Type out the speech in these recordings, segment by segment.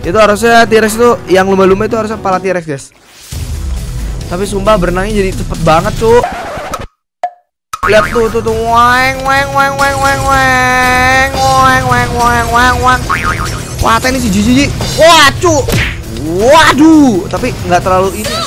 Itu harusnya T-Rex itu yang lumba-lumba itu harusnya kepala T-Rex guys. Tapi sumpah berenangnya jadi cepet banget cu. Lihat tuh weng weng weng weng weng weng weng weng weng weng weng. Wah ini si Jiji. Wah cu. Waduh, tapi nggak terlalu ini.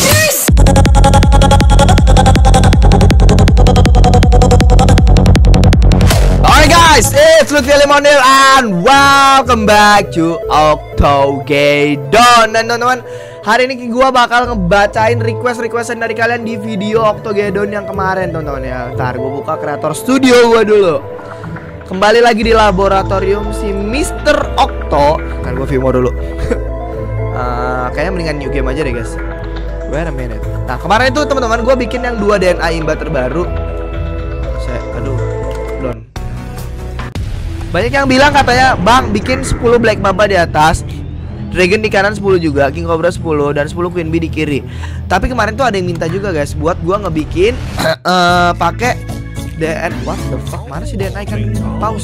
Alright guys, it's Lutfi Limonil and welcome back to Octogeddon. Dan teman-teman, hari ini gua bakal ngebacain request-requestan dari kalian di video Octogeddon yang kemarin teman-teman ya. Ntar gua buka kreator studio gua dulu. Kembali lagi di laboratorium si Mr. Octo. Kan gua Vimo dulu. Kayaknya mendingan new game aja deh guys. Wait a minute. Nah kemarin itu teman-teman gue bikin yang 2 DNA imba terbaru. Don. Banyak yang bilang katanya, Bang bikin 10 Black Mamba di atas, Dragon di kanan 10 juga, King Cobra 10 dan 10 Queen Bee di kiri. Tapi kemarin tuh ada yang minta juga guys buat gue ngebikin pakai DNA. What the fuck? Mana sih DNA ikan paus?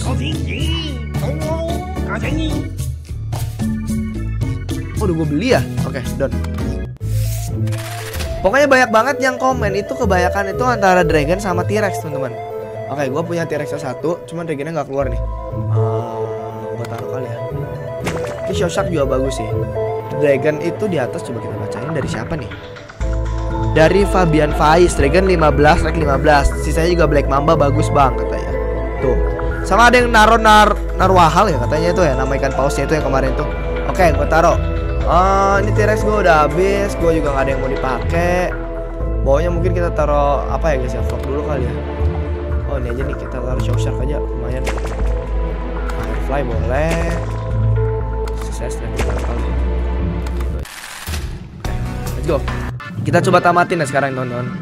Oh, udah gue beli ya? Oke, Don. Pokoknya banyak banget yang komen itu, kebanyakan itu antara Dragon sama T-Rex teman-teman. Oke, gue punya T-Rex 1, cuman Dragonnya nggak keluar nih. Gue taruh kali ya. Ini Shoshark juga bagus sih. Dragon itu di atas, coba kita bacain dari siapa nih? Dari Fabian Faiz, Dragon 15, rank 15. Sisanya juga Black Mamba bagus bang katanya. Tuh. Sama ada yang narwahal ya katanya itu ya, nama ikan pausnya itu yang kemarin tuh. Oke, gue taruh. Ini T-Rex gue udah habis, gue juga gak ada yang mau dipakai. Bawahnya mungkin kita taruh apa ya guys ya, vlog dulu kali ya. Oh ini aja nih, kita taruh Shoshark aja, lumayan. Firefly boleh. Sukses dan kita kali. Let's go. Kita coba tamatin ya sekarang teman-teman.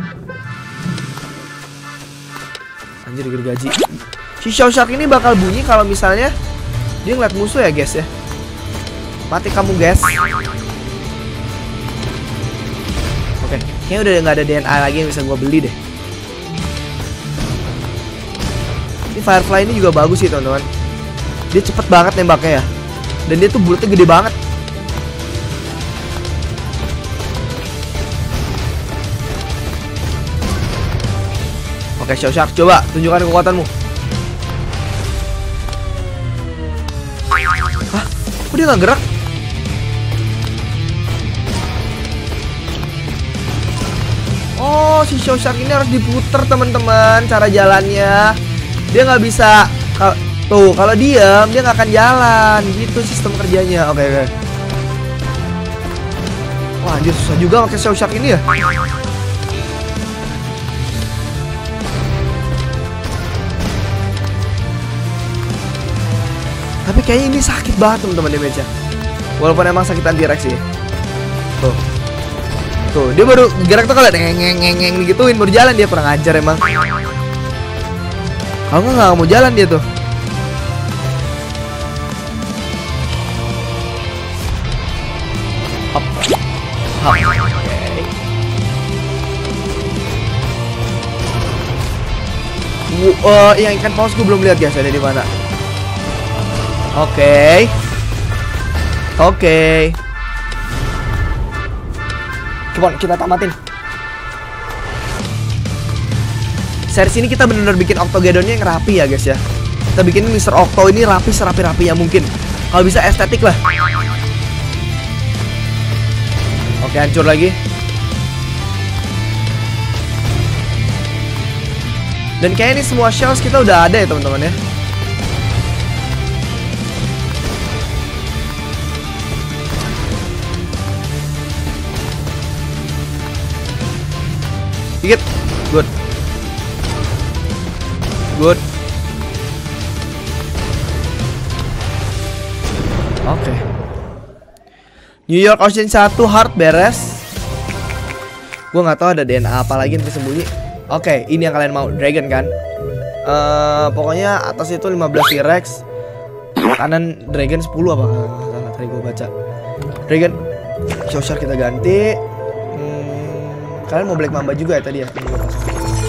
Anjir gergaji. Si Shoshark ini bakal bunyi kalau misalnya dia ngeliat musuh ya guys ya. Mati kamu guys. Oke, kayaknya udah nggak ada DNA lagi yang bisa gue beli deh. Ini Firefly ini juga bagus sih teman-teman. Dia cepet banget nembaknya ya. Dan dia tuh bulatnya gede banget. Oke Shoshark, coba tunjukkan kekuatanmu. Hah? Kok dia nggak gerak? Oh, si Shoshark ini harus diputer teman-teman cara jalannya. Dia nggak bisa tuh kalau diam dia nggak akan jalan. Gitu sistem kerjanya. Oke. Wah, anjir susah juga pakai Shoshark ini ya. Tapi kayaknya ini sakit banget teman-teman damage-nya. Walaupun emang sakitan T-Rex sih. Tuh, dia baru gerak tuh kalau ngeng digituin baru jalan, dia kurang ajar emang. Kalau nggak mau jalan dia tuh. Hop. Okay. Yang ikan paus gue belum lihat guys, ada di mana. Oke. Coba kita tamatin. Series ini kita benar-benar bikin Octogeddonnya yang rapi ya guys ya. Kita bikin Mr. Octo ini rapi serapi-rapinya mungkin. Kalau bisa estetik lah. Oke, hancur lagi. Dan kayaknya ini semua shells kita udah ada ya teman-teman ya. Dikit. Good. Oke. New York Ocean 1 hard beres. Gue nggak tahu ada DNA apa lagi yang tersembunyi. Oke, ini yang kalian mau, Dragon kan? Pokoknya atas itu 15 T-Rex, kanan Dragon 10 apa? Salah tadi gue baca. Dragon Shoshark kita ganti. Kalian mau Black Mamba juga ya tadi ya?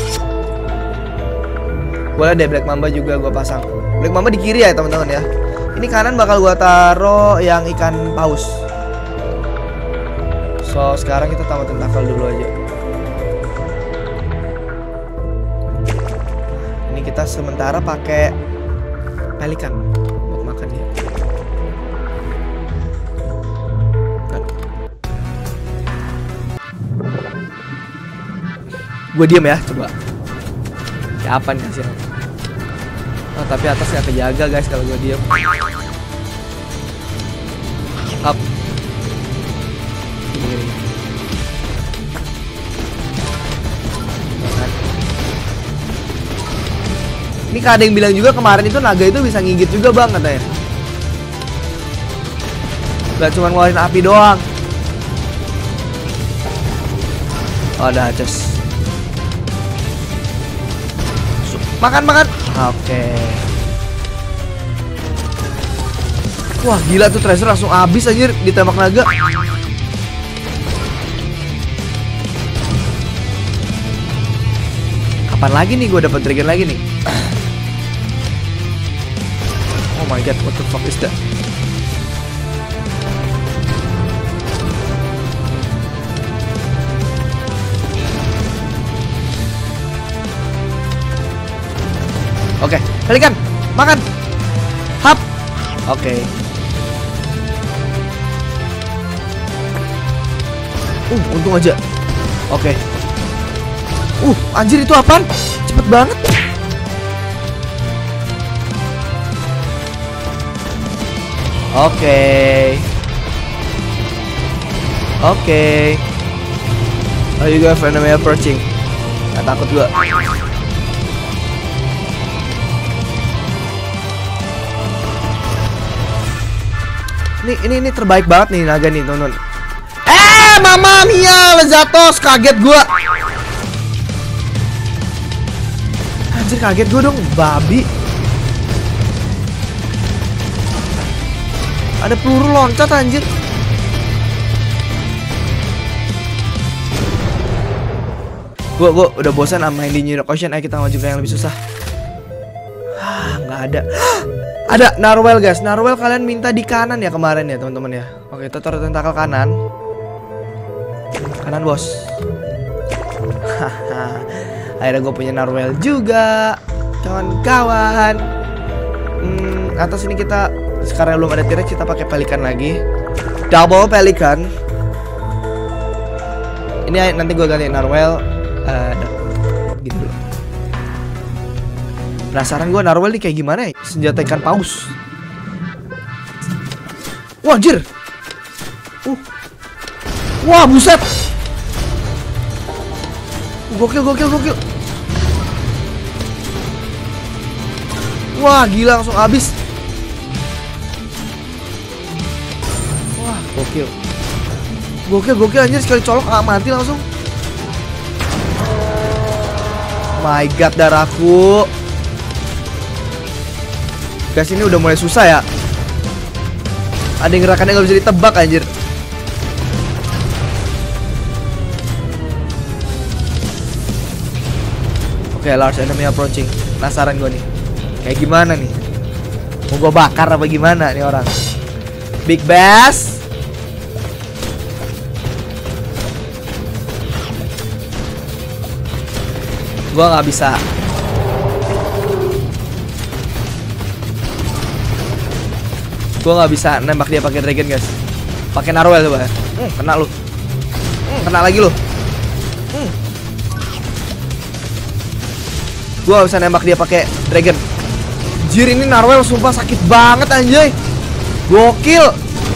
Boleh deh Black Mamba juga gue pasang. Black Mamba di kiri ya teman-teman ya. Ini kanan bakal gua taruh yang ikan paus. So sekarang kita taruh tentakel dulu aja. Ini kita sementara pakai pelikan buat makan dia. Gue diem ya, coba. Kapan ya sih? Oh, tapi atas nggak kejaga guys kalau gue diem. Up. Ini ada yang bilang juga kemarin itu naga itu bisa ngigit juga bang katanya. Gak cuma ngeluarin api doang. Oh, ada Haces. Makan. Oke. Wah gila tuh Tracer langsung habis anjir ditembak naga. Kapan lagi nih gue dapat dragon lagi nih? Oh my god, what the fuck is that? Oke, pelikan, makan. Hap. Oke. Untung aja. Oke. Anjir itu apaan? Cepet banget. Oke. Oh, you got enemy approaching. Gak takut gua. Ini terbaik banget nih naga nih, teman-teman. Mama mia, Lezatos, kaget gua. Anjir kaget gua dong, babi. Ada peluru loncat anjir. Gua udah bosan sama di New York Ocean. Ayo kita maju ke yang lebih susah. Nggak ada. Ada narwhal guys. Narwhal kalian minta di kanan ya kemarin ya teman-teman ya. Oke, kita taruh tentakel kanan. Kanan bos. Akhirnya gue punya narwhal juga, kawan-kawan. Atas ini kita sekarang belum ada T-Rex, kita pakai pelikan lagi. Double pelikan. Ini nanti gue ganti narwhal. Gini dulu. Penasaran gue narwhal nih kayak gimana ya? Senjata ikan paus. Wah anjir. Wah buset. Gokil. Wah gila langsung habis. Wah gokil anjir, sekali colok mati langsung. My god darahku. Guys ini udah mulai susah ya. Ada yang gerakannya gak bisa ditebak anjir. Oke, large enemy approaching. Penasaran gue nih kayak gimana nih. Mau gue bakar apa gimana nih orang. Big Bass. Gue gak bisa. Gue nggak bisa nembak dia pakai dragon guys. Pakai narwhal coba ya. Kena lu. Kena lagi lu. Gue gak bisa nembak dia pakai dragon. Jir ini narwhal sumpah sakit banget anjay. Gokil.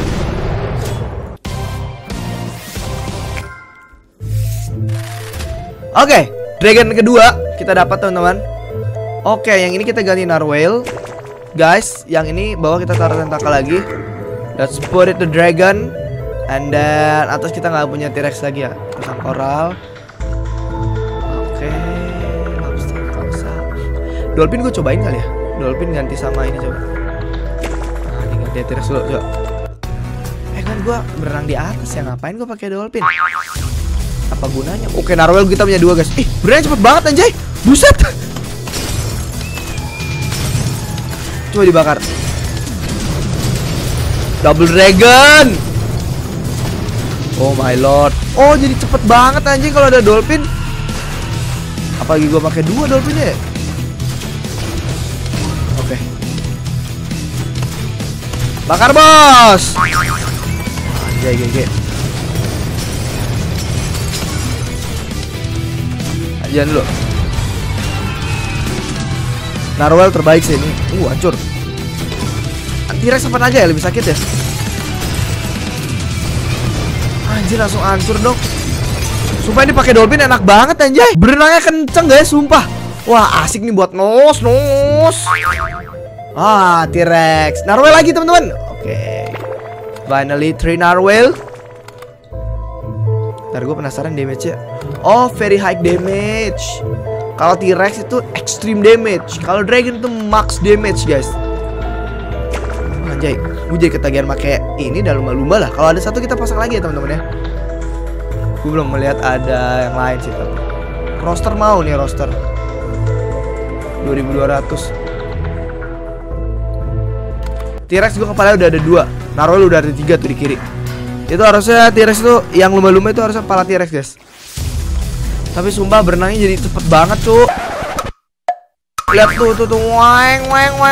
Oke, dragon kedua kita dapat teman-teman. Oke, yang ini kita ganti narwhal. Guys, yang ini bawah kita taruh tentakel lagi. Let's put it to dragon. And then atas kita nggak punya T-Rex lagi ya. Pasang koral. Oke, lobster usah. Dolphin gue cobain kali ya. Dolphin ganti sama ini coba. Nah, ini ganti T-Rex dulu coba. Kan gue berenang di atas ya, ngapain gue pakai dolphin? Apa gunanya? Oke, narwhal kita punya dua guys. Berenang cepet banget anjay. Buset. Coba dibakar. Double dragon. Oh my lord. Oh, jadi cepet banget anjing kalau ada dolphin. Apalagi gue pakai 2 dolphinnya ya. Oke. Bakar bos. Anjay GG. Jangan dulu. Narwhal terbaik sih ini. Hancur. T-Rex apa naga ya lebih sakit ya? Anjir langsung hancur dong. Sumpah ini pakai dolphin enak banget anjay. Berenangnya kenceng guys, sumpah. Wah, asik nih buat nos. Ah, T-Rex. Narwhal lagi teman-teman. Oke. Finally 3 narwhal. Ntar gue penasaran damage-nya. Oh, very high damage. Kalau T-Rex itu extreme damage. Kalau dragon itu max damage guys. Anjay, gue jadi ketagihan pakai ini dan lumba-lumba lah. Kalau ada satu kita pasang lagi ya teman-teman ya. Gue belum melihat ada yang lain sih tapi. Roster mau nih roster 2200. T-Rex gue kepala udah ada 2. Narwhal udah ada 3 tuh di kiri. Itu harusnya T-Rex itu yang lumba-lumba itu harusnya kepala T-Rex guys. Tapi sumpah berenangnya jadi cepet banget tuh. Lihat tuh weng.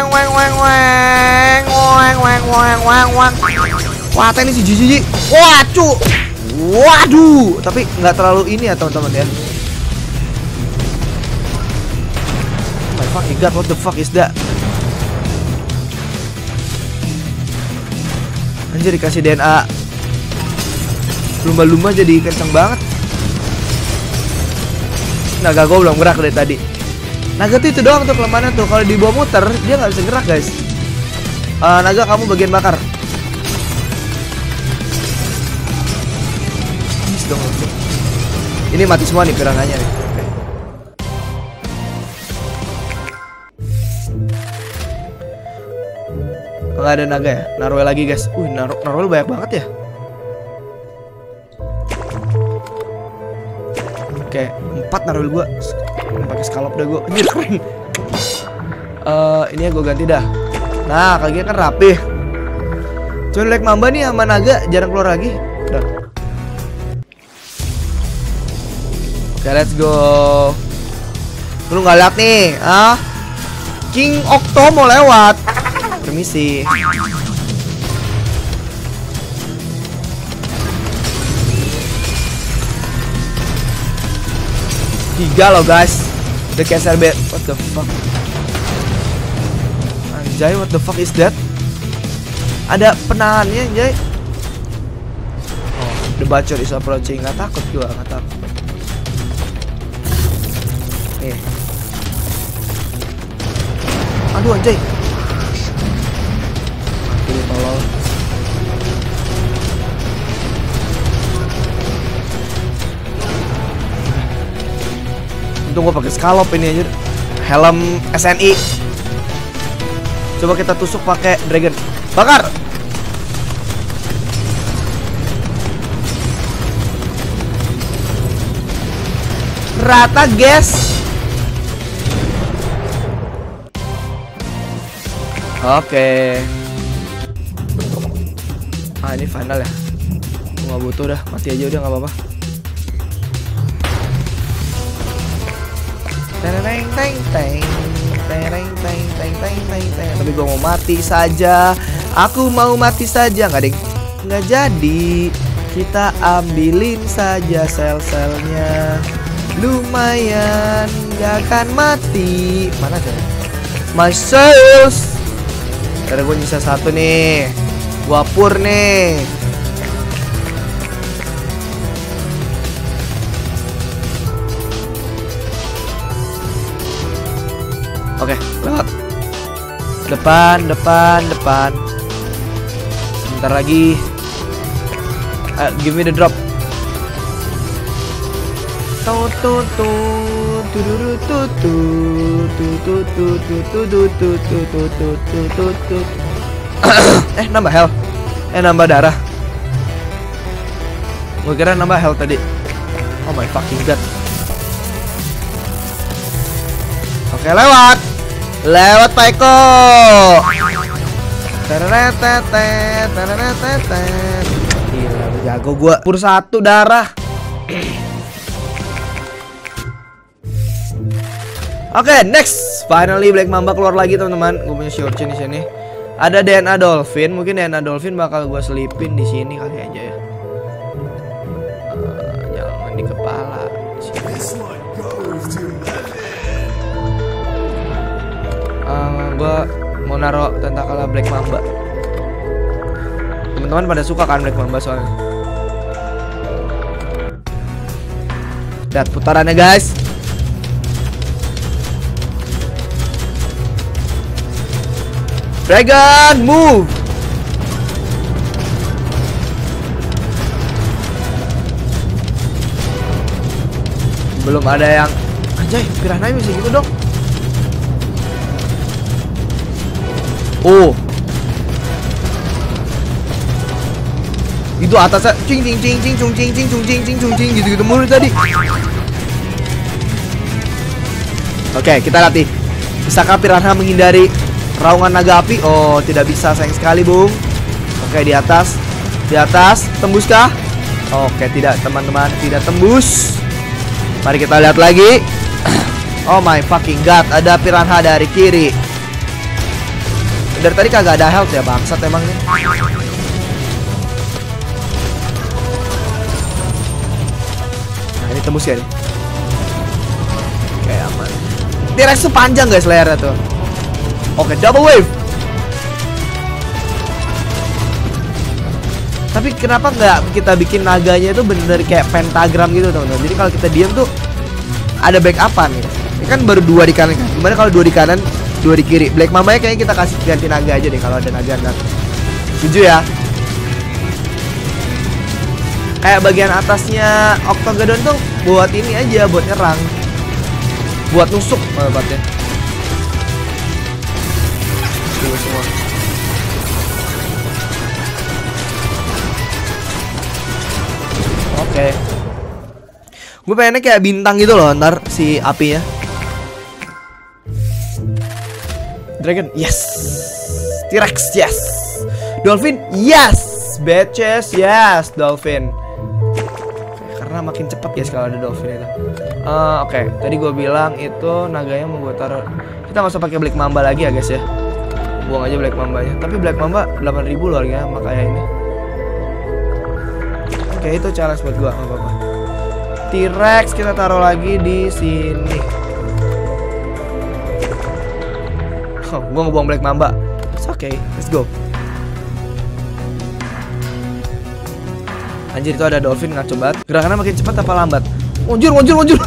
Wah, ini si Jiji. Wah, cu. Waduh, tapi nggak terlalu ini ya teman-teman ya. Oh my fucking god, what the fuck is that? Anjir dikasih DNA. Lumba-lumba jadi kenceng banget. Naga gue belum gerak dari tadi. Naga tuh itu doang tuh kelemahannya tuh. Kalau dibawa muter dia nggak bisa gerak guys. Naga kamu bagian bakar. Ini mati semua nih piranhanya nih. Nggak ada naga ya. Narwhal lagi guys. Narwhal banyak banget ya. Oke, 4 narwhal gua. Pakai scallop dah gua. Anjir keren. Ini ya gua ganti dah. Nah, kakinya kan rapih. Cuman Black Mamba nih sama naga jarang keluar lagi. Udah. Oke, let's go. Lu nggak lihat nih, King Octo mau lewat. Permisi. Tiga loh guys. The KSRB. What the fuck? Anjay, what the fuck is that? Ada penahannya anjay. Oh, the butcher is approaching. Nggak takut gua, nggak takut. Nih. Aduh anjay. Mati tolong. Untung gue pakai scallop ini aja. Helm SNI. Coba kita tusuk pakai dragon. Bakar. Rata guys. Oke. Ini final ya. Gue gak butuh dah. Mati aja udah gak apa-apa. Tapi gue mau mati saja. Aku mau mati saja. Nggak ding. Nggak jadi. Kita ambilin saja sel-selnya. Lumayan. Gak akan mati. Mana sih? My cells. Karena gue nyisa 1 nih. Gua pur nih. Oke, lewat. Depan. Sebentar lagi. Give me the drop. Nambah health. Nambah darah. Gue kira nambah health tadi. Oh my fucking god. Oke, lewat Pak Eko. Teretetet, teretetet. Gila, udah jago gua. Pur 1 darah. Oke, next. Finally Black Mamba keluar lagi, teman-teman. Gue punya Shiorchin di sini. Ada DNA Dolphin. Mungkin DNA Dolphin bakal gue selipin di sini kali aja ya. Jangan di kepala. Gue mau naruh tentakel Black Mamba. Teman-teman pada suka kan Black Mamba soalnya. Lihat putarannya guys. Dragon move. Belum ada yang anjay, piranha bisa gitu dong. Oh. Itu atasnya cing cing cing cing cung cing cing cung cing cing cung cing gitu-gitu mulu tadi. Oke, kita latih. Bisakah piranha menghindari raungan naga api? Oh, tidak bisa, sayang sekali, Bung. Oke, di atas. Di atas, tembuskah? Oke, tidak, teman-teman, tidak tembus. Mari kita lihat lagi. Oh my fucking god, ada piranha dari kiri. Dari tadi kagak ada health ya, bangsat emang nih. Nah, ini tembus ya nih. Oke, aman. T-Rex tuh panjang guys layarnya tuh. Oke, double wave. Tapi kenapa nggak kita bikin naganya itu bener kayak pentagram gitu teman-teman. Jadi kalau kita diam tuh ada backupan gitu. Ini kan baru 2 di kanan kan. Gimana kalau 2 di kanan, 2 di kiri? Black Mamba kayaknya kita kasih ganti naga aja deh kalau ada naga kan. Setuju ya? Kayak bagian atasnya Octogadon tuh buat ini aja, buat nyerang. Buat nusuk maksudnya. Semua. Oke. Gue pengennya kayak bintang gitu loh ntar si apinya. Dragon, yes. T-Rex, yes. Dolphin, yes. Bitches, yes. Dolphin. Karena makin cepat guys kalau ada dolphin itu. Oke. Tadi gue bilang itu naganya mau gue taruh. Kita nggak usah pakai Black Mamba lagi ya guys ya. Buang aja Black Mambanya. Tapi Black Mamba 8.000 loh harganya makanya ini. Oke, itu challenge buat gua, enggak apa-apa. T-Rex kita taruh lagi di sini. Oh, gua ngebuang Black Mamba. It's okay, let's go. Anjir, itu ada dolphin ngaco banget. Gerakannya makin cepat apa lambat? Munjur.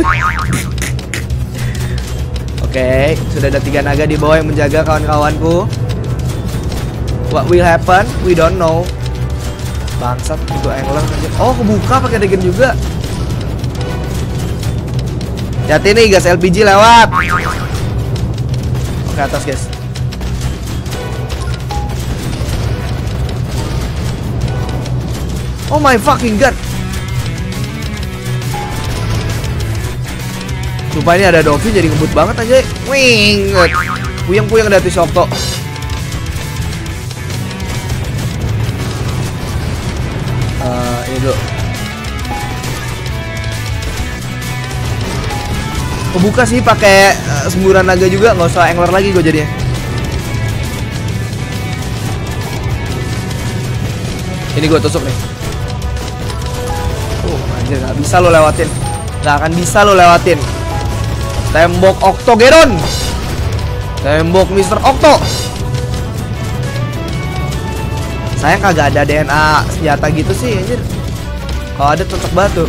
Oke, sudah ada 3 naga di bawah yang menjaga kawan-kawanku. What will happen? We don't know. Bangsat, itu angler aja. Oh, kebuka pakai dragon juga. Hati nih gas LPG lewat. Oke, atas guys. Oh my fucking god. Sumpah ini ada dolphin jadi ngebut banget aja. Wing. Puyeng-puyeng dari Octo. Ini dulu. Kebuka sih pakai semburan naga juga, nggak usah angler lagi gue jadinya. Ini gue tusuk nih. Anjir, nggak bisa lo lewatin. Nggak akan bisa lo lewatin. Tembok Octogadon. Tembok Mr. Octo. Sayang kagak ada DNA senjata gitu sih anjir. Kalau ada cocok batu.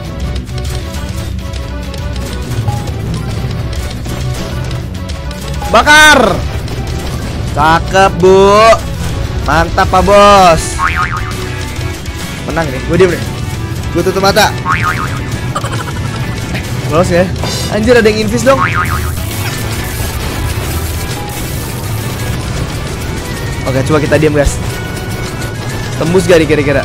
Bakar. Cakep, Bu. Mantap, Pak Bos. Menang nih, gue diem nih. Gue tutup mata. Lolos ya? Anjir, ada yang invis dong. Oke, coba kita diam guys. Tembus gak nih kira-kira?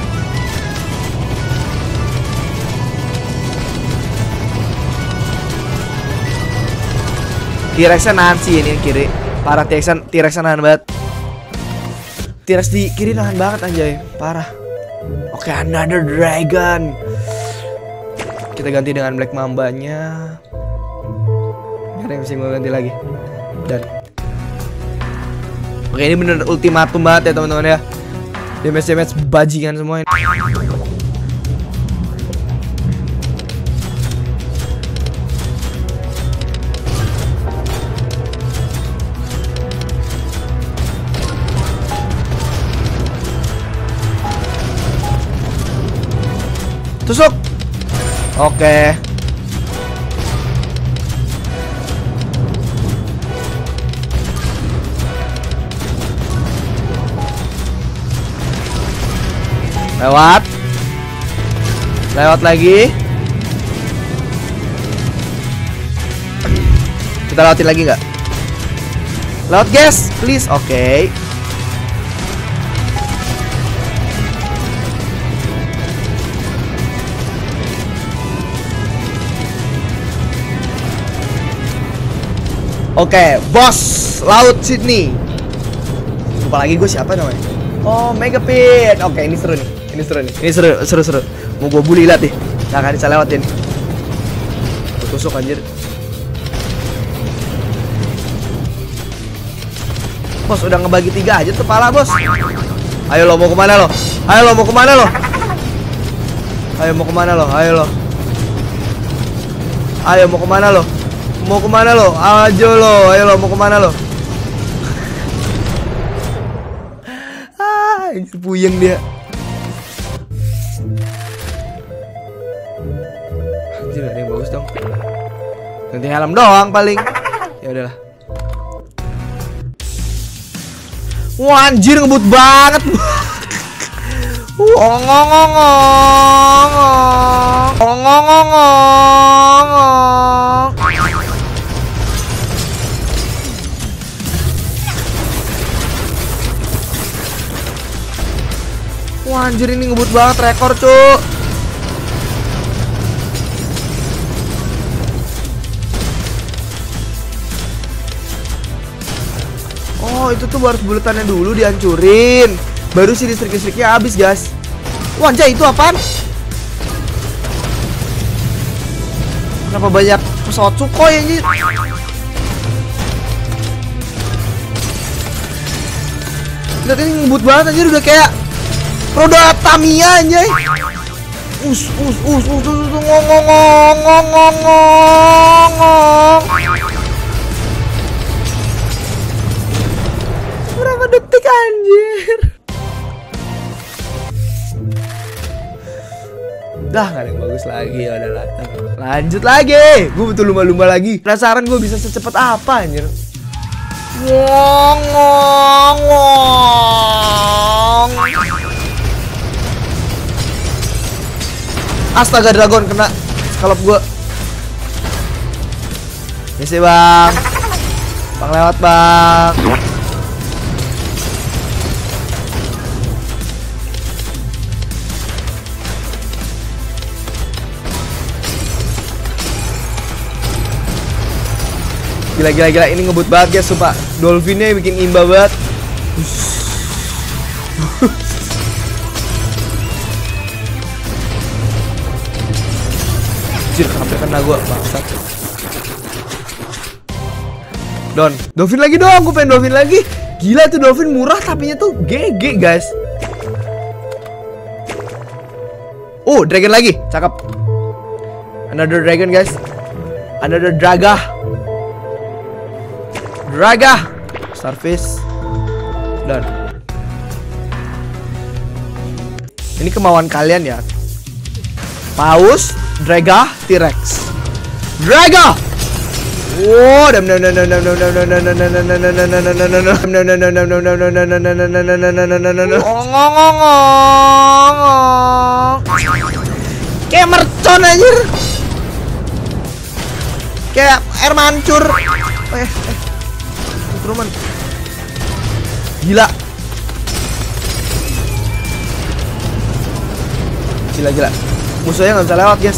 T-Rexnya nahan sih ini kiri. Para T-Rexnya nahan banget. T-Rex di kiri nahan banget anjay, parah. Oke, another dragon. Kita ganti dengan Black Mamba-nya. Gak ada yang bisa gue ganti lagi. Dan oke, ini bener ultimatum banget ya teman-teman ya. Damage bajingan semua ini. Tusuk. Oke. Lewat. Lewat lagi. Kita lewatin lagi nggak? Lewat guys, please. Oke. Oke, bos laut Sydney. Lupa lagi gue siapa namanya. Oh, Megapit. Oke, ini seru nih. Ini seru nih. Ini seru. Mau gue bully lihat nih. Gak akan bisa lewatin. Gue tusuk anjir. Bos udah ngebagi 3 aja tuh pala, bos. Ayo lo, mau kemana lo? Ayo lo, mau kemana lo? Ayo mau kemana lo? Ayo lo. Ayo mau kemana lo? Mau kemana lo? Ayo lo, ayo lo, mau kemana lo? Anjir, puyeng dia. Anjir, ada yang bagus dong. Ganti helm doang paling. Ya udahlah. Wah, anjir ngebut banget. Wah, anjir ini ngebut banget, rekor cuk. Oh, itu tuh harus buletannya dulu dihancurin. Baru si listrik-listriknya habis, guys. Wah, anjay, itu apaan? Kenapa banyak pesawat Sukhoi anjir? Lihat ini ngebut banget anjir, udah kayak roda Tamiya anjay. Berapa detik anjir? Dah gak ada yang bagus lagi, ya udahlah. Lanjut lagi. Gue betul lumba-lumba lagi. Penasaran gue bisa secepat apa anjir. Astaga, dragon kena skalop gue. Ini sih bang. Bang lewat bang. Gila, ini ngebut banget guys, sumpah. Dolphinnya bikin imba banget. Anjir, sampai kena gua, bangsat. Dolphin lagi dong, gue pengen dolphin lagi. Gila tuh dolphin murah tapi nya tuh GG guys. Oh, dragon lagi, cakep. Another dragon guys. Another draga. Starfish. Dan ini kemauan kalian ya. Paus, Draga, T-Rex. Draga. Wow, kayak mercon anjir. Kayak air mancur. Teman. Gila. Musuhnya nggak bisa lewat guys.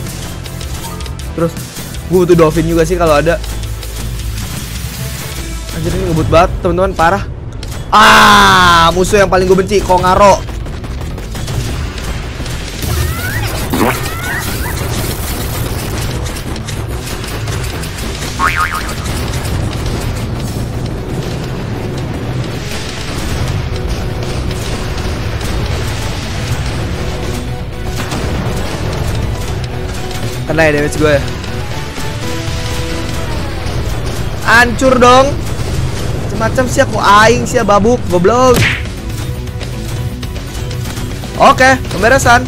Terus gue butuh dolphin juga sih kalau ada. Anjir ini ngebut banget teman-teman, parah. Musuh yang paling gue benci, Kongaro. Kena ya damage gue ya. Hancur dong. Macam sih aku aing sih babuk goblok. Oke, pemberesan.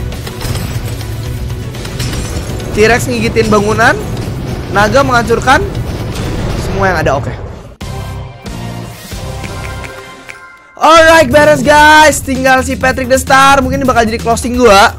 T-Rex ngigitin bangunan, naga menghancurkan semua yang ada. Oke. Alright, beres guys. Tinggal si Patrick the Star. Mungkin ini bakal jadi closing gua.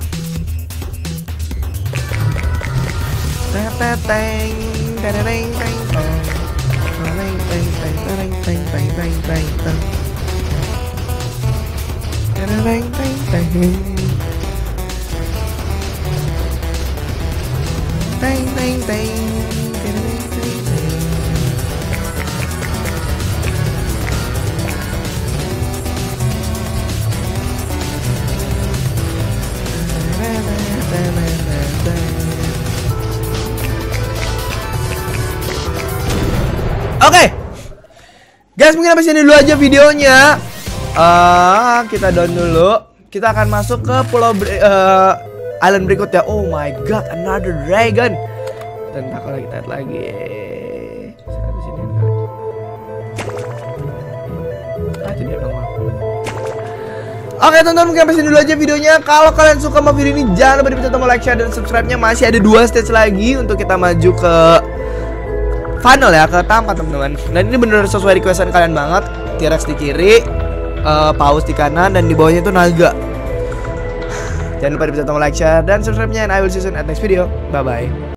Oke, guys, mungkin sampai sini dulu aja videonya. Kita down dulu. Kita akan masuk ke pulau island berikutnya. Oh my god, another dragon. Dan kalau kita lihat lagi. Jadi normal. Oke teman-teman, mungkin sampai sini dulu aja videonya. Kalau kalian suka sama video ini, jangan lupa dipencet tombol like, share, dan subscribe-nya. Masih ada 2 stage lagi untuk kita maju ke final ya, ke tamat teman-teman. Dan ini bener sesuai requestan kalian banget. T-Rex di kiri, paus di kanan, dan di bawahnya itu naga. Jangan lupa dipencet tombol like, share, dan subscribe-nya. And I will see you soon at next video. Bye bye.